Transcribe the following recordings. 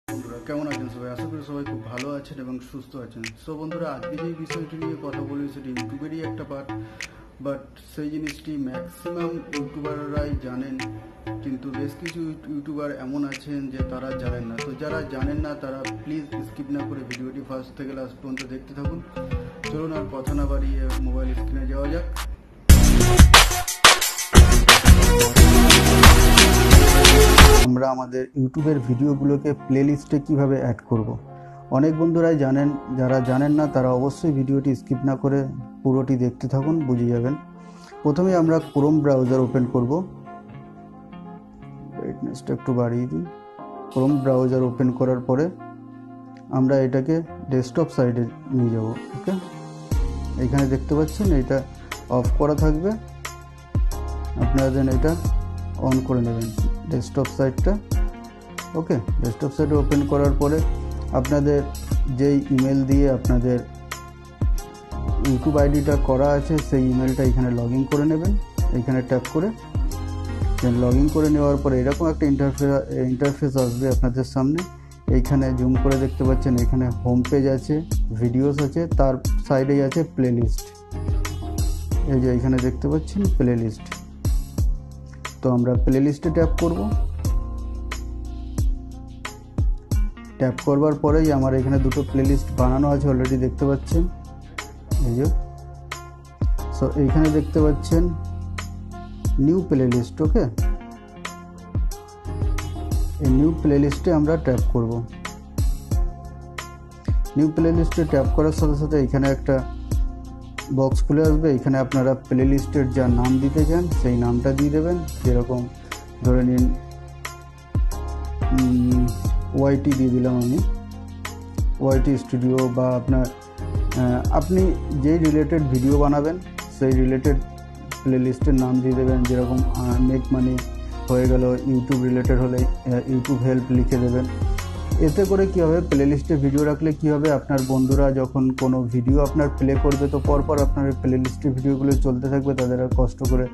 বন্ধুরা কেমন আছেন সবাই? আশা করি সবাই খুব ভালো আছেন এবং সুস্থ আছেন। সো বন্ধুরা, আজকে যে বিষয়টি নিয়ে কথা বলি সেটি ইউটিউবেরই একটা পার্ট, বাট সেই জিনিসটি ম্যাক্সিমাম ইউটিউবাররাই জানেন, কিন্তু বেশ কিছু ইউটিউবার এমন আছেন যে তারা জানেন না। তো যারা জানেন না তারা প্লিজ স্কিপ না করে ভিডিওটি ফার্স্ট থেকে লাস্ট পর্যন্ত দেখতে থাকুন। চলুন আর কথা না বাড়িয়ে মোবাইল স্ক্রিনে যাওয়া যাক। আমরা আমাদের ইউটিউবের ভিডিওগুলোকে প্লেলিস্টে কিভাবে অ্যাড করব। অনেক বন্ধুরাই জানেন, যারা জানেন না তারা অবশ্যই ভিডিওটি স্কিপ না করে পুরোটি দেখতে থাকুন, বুঝে যাবেন। প্রথমে আমরা ক্রোম ব্রাউজার ওপেন করব। ব্রাইটনেসটা একটু বাড়িয়ে দিই। ক্রোম ব্রাউজার ওপেন করার পরে আমরা এটাকে ডেস্কটপ সাইডে নিয়ে যাব। ওকে, এখানে দেখতে পাচ্ছেন এটা অফ করা থাকবে, আপনারা দেন এটা অন করে নেবেন ডেস্কটপ সাইটটা। ওকে, ডেস্কটপ সাইটে ওপেন করার পরে আপনাদের যেই ইমেল দিয়ে আপনাদের ইউটিউব আইডিটা করা আছে সেই ইমেলটা এখানে লগ ইন করে নেবেন। এখানে ট্যাপ করে লগ ইন করে নেওয়ার পরে এরকম একটা ইন্টারফেস আসবে আপনাদের সামনে। এইখানে জুম করে দেখতে পাচ্ছেন এখানে হোম পেজ আছে, ভিডিওস আছে, তার সাইডেই আছে প্লেলিস্ট। এই যে এখানে দেখতে পাচ্ছেন প্লেলিস্ট। তো আমরা প্লেলিস্টে ট্যাপ করব। ট্যাপ করবার পরেই আমার এখানে দুটো প্লেলিস্ট বানানো আছে অলরেডি, দেখতে পাচ্ছেন এই যে। সো এইখানে দেখতে পাচ্ছেন নিউ প্লেলিস্ট। ওকে, এই নিউ প্লেলিস্টে আমরা ট্যাপ করব। নিউ প্লেলিস্টে ট্যাপ করার সাথে সাথে এখানে একটা বক্স খুলে আসবে। এখানে আপনারা প্লেলিস্টের যা নাম দিতে চান সেই নামটা দিয়ে দেবেন। যেরকম ধরে নিন ওয়াইটি দিয়ে দিলাম আমি, ওয়াইটি স্টুডিও, বা আপনি যেই রিলেটেড ভিডিও বানাবেন সেই রিলেটেড প্লেলিস্টের নাম দিয়ে দেবেন। যেরকম মেক মানি হয়ে গেল, ইউটিউব রিলেটেড হলে ইউটিউব হেল্প লিখে দেবেন। এতে করে কী হবে, প্লেলিস্টে ভিডিও রাখলে কী হবে, আপনার বন্ধুরা যখন কোনো ভিডিও আপনার প্লে করবে তো পরপর আপনার প্লেলিস্টের ভিডিওগুলো চলতে থাকবে, তাদের আর কষ্ট করে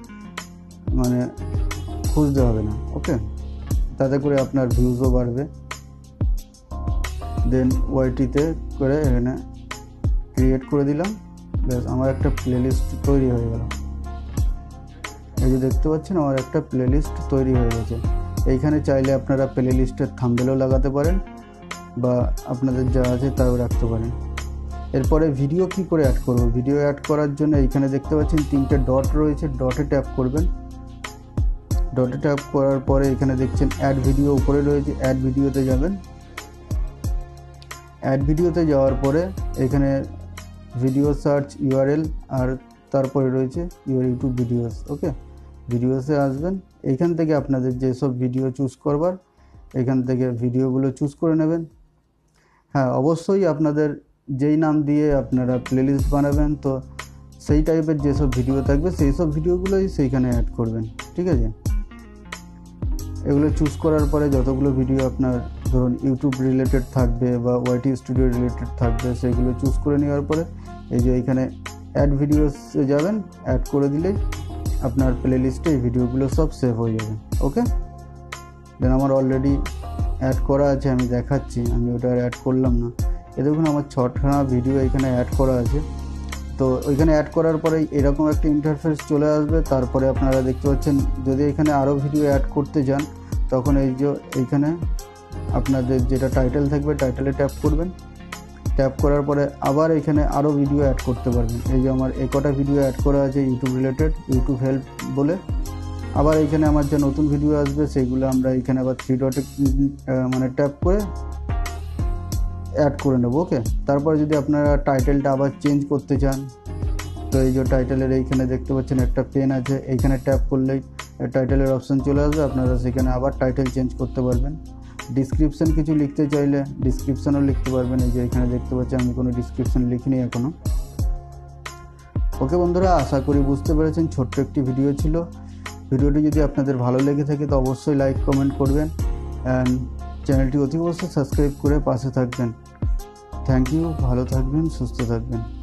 খুঁজতে হবে না। ওকে, তাতে করে আপনার ভিউজও বাড়বে। দেন ওয়াইটিতে করে এখানে ক্রিয়েট করে দিলাম, ব্যাস আমার একটা প্লেলিস্ট তৈরি হয়ে গেল। এই যে দেখতে পাচ্ছেন আমার একটা প্লেলিস্ট তৈরি হয়ে গেছে। এইখানে চাইলে আপনারা প্লেলিস্টের থাম্বনেলও লাগাতে পারেন বা আপনাদের যা আছে তাও রাখতে পারেন। এরপরে ভিডিও কি করে অ্যাড করব। ভিডিও অ্যাড করার জন্য এইখানে দেখতে পাচ্ছেন তিনটে ডট রয়েছে, ডটে ট্যাপ করবেন। ডটে ট্যাপ করার পরে এখানে দেখছেন অ্যাড ভিডিও উপরে রয়েছে, অ্যাড ভিডিওতে যাবেন। অ্যাড ভিডিওতে যাওয়ার পরে এখানে ভিডিও সার্চ ইউআরএল, আর তারপরে রয়েছে ইউর ইউটিউব ভিডিওস। ওকে, ভিডিওসে আসবেন। এইখান থেকে আপনাদের যেসব ভিডিও চুজ করবার এখান থেকে ভিডিওগুলো চুজ করে নেবেন। হ্যাঁ, অবশ্যই আপনাদের যেই নাম দিয়ে আপনারা প্লেলিস্ট বানাবেন তো সেই টাইপের যেসব ভিডিও থাকবে সেই সব ভিডিওগুলোই সেইখানে অ্যাড করবেন। ঠিক আছে, এগুলো চুজ করার পরে যতগুলো ভিডিও আপনার ধরুন ইউটিউব রিলেটেড থাকবে বা ওয়াইটি স্টুডিও রিলেটেড থাকবে সেইগুলো চুজ করে নেওয়ার পরে এই যে এইখানে অ্যাড ভিডিওসে যাবেন। অ্যাড করে দিলেই আপনার প্লেলিস্টে এই ভিডিওগুলো সব সেভ হয়ে যাবে। ওকে, দেন আমার অলরেডি অ্যাড করা আছে, আমি দেখাচ্ছি। আমি ওটা অ্যাড করলাম না। এ দেখুন আমার 6টা ভিডিও এখানে অ্যাড করা আছে। তো ওইখানে অ্যাড করার পরে এরকম একটা ইন্টারফেস চলে আসবে। তারপরে আপনারা দেখতে পাচ্ছেন যদি এখানে আরও ভিডিও অ্যাড করতে যান তখন এই যে এইখানে আপনাদের যেটা টাইটেল থাকবে টাইটেলে ট্যাপ করবেন। ট্যাপ করার পরে আবার এখানে আরও ভিডিও অ্যাড করতে পারবেন। এই যে আমার কটা ভিডিও অ্যাড করা আছে ইউটিউব রিলেটেড, ইউটিউব হেল্প বলে। আবার এখানে আমার যে নতুন ভিডিও আসবে সেইগুলো আমরা এখানে আবার 3 ডটে ট্যাপ করে অ্যাড করে নেব। ওকে, তারপরে যদি আপনারা টাইটেলটা আবার চেঞ্জ করতে চান তো এই যে টাইটেলের এইখানে দেখতে পাচ্ছেন একটা পেন আছে, এইখানে ট্যাপ করলেই টাইটেলের অপশান চলে আসবে। আপনারা সেখানে আবার টাইটেল চেঞ্জ করতে পারবেন। ডিসক্রিপশান কিছু লিখতে চাইলে ডিসক্রিপশানও লিখতে পারবেন। এই যে এখানে দেখতে পাচ্ছি আমি কোনো ডিসক্রিপশান লিখিনি এখনও। ওকে বন্ধুরা, আশা করি বুঝতে পেরেছেন। ছোট্ট একটি ভিডিও ছিল। ভিডিওটি যদি আপনাদের ভালো লেগে থাকে তো অবশ্যই লাইক কমেন্ট করবেন অ্যান্ড চ্যানেলটি অতি অবশ্যই সাবস্ক্রাইব করে পাশে থাকবেন। থ্যাংক ইউ, ভালো থাকবেন, সুস্থ থাকবেন।